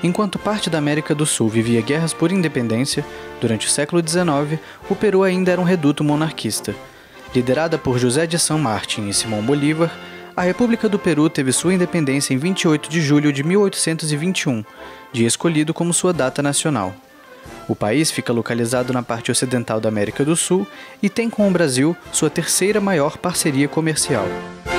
Enquanto parte da América do Sul vivia guerras por independência, durante o século XIX, o Peru ainda era um reduto monarquista. Liderada por José de San Martín e Simón Bolívar, a República do Peru teve sua independência em 28 de julho de 1821, dia escolhido como sua data nacional. O país fica localizado na parte ocidental da América do Sul e tem com o Brasil sua terceira maior parceria comercial.